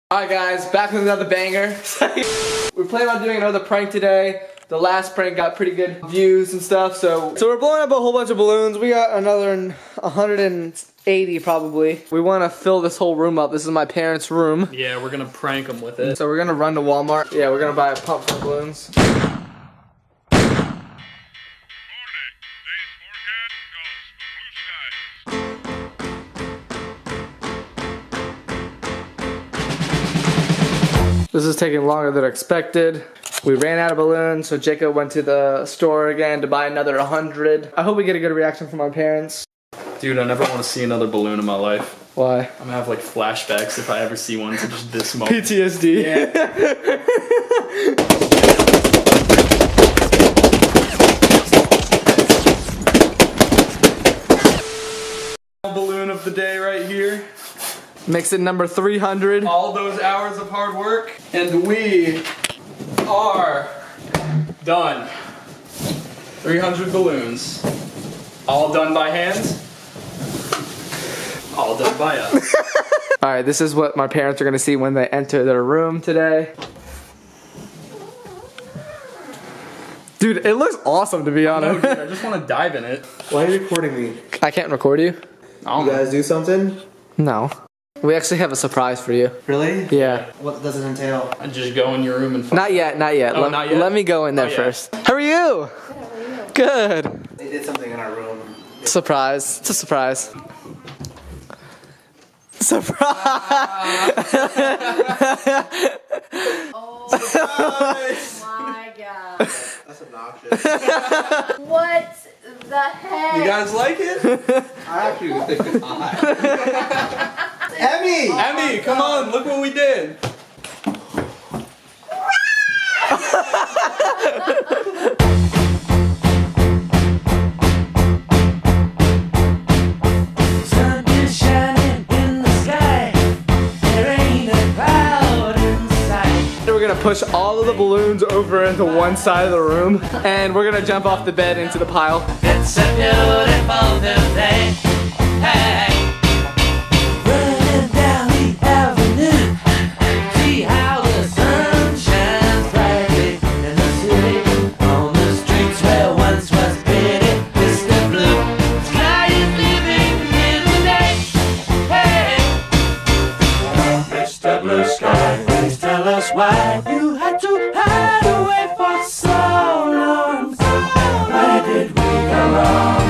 Alright guys, back with another banger. We're planning on doing another prank today. The last prank got pretty good views and stuff, so we're blowing up a whole bunch of balloons. We got another 180 probably. We want to fill this whole room up. This is my parents' room. Yeah, we're gonna prank them with it. So we're gonna run to Walmart. Yeah, we're gonna buy a pump full of balloons. This is taking longer than expected. We ran out of balloons, so Jacob went to the store again to buy another 100. I hope we get a good reaction from our parents. Dude, I never want to see another balloon in my life. Why? I'm gonna have like flashbacks if I ever see one to just this moment. PTSD. Yeah. Balloon of the day right here. Makes it number 300. All those hours of hard work, and we are done. 300 balloons. All done by hands. All done by us. Alright, this is what my parents are gonna see when they enter their room today. Dude, it looks awesome to be honest. No, dude, I just want to dive in it. Why are you recording me? I can't record you? You guys do something? No. We actually have a surprise for you. Really? Yeah. What does it entail? I just go in your room and Not yet, not yet. Oh, not yet? Let me go in there Oh, yeah. first. How are you? Good. They did something in our room. Surprise. It's a surprise. Surprise! Oh my god. That's obnoxious. What the heck? You guys like it? I actually think it's hot. Emmy! Emmy, come on, look what we did. Sun is shining in the sky. There ain't a cloud in sight. We're gonna push all of the balloons over into one side of the room, and we're gonna jump off the bed into the pile. It's a beautiful new day. Hey, running down the avenue. See how the sun shines brightly in the city. On the streets where once was pretty Mr. Blue. Sky is living in the day. Hey, Mr. Blue Sky, please tell us why you had to hide away for so long. Where did we go wrong?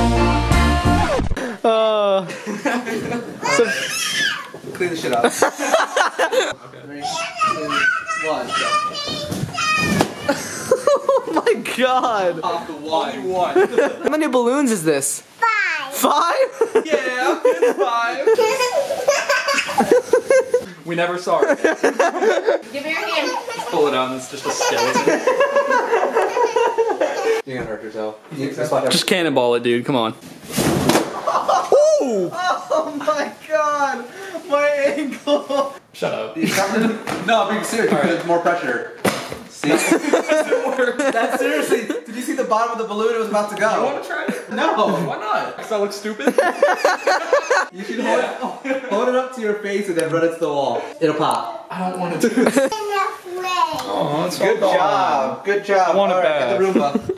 Clean the shit up. 3, 2, 1. Oh my god! Off the one. How many balloons is this? 5. 5? Yeah, it's 5. We never saw it. Give me your hand. Pull it out and it's just a skeleton. You're gonna hurt yourself. Just cannonball it, dude, come on. Ooh! Oh my god! My ankle! Shut up. No, I'm being serious. There's more pressure. See? That's seriously. Did you see the bottom of the balloon? It was about to go. You want to try it? No. Why not? Does that look stupid? You should hold it up to your face and then run it to the wall. It'll pop. I don't want to do it. Oh, it's Good job. Good job. I want it All right, bad. get the Roomba.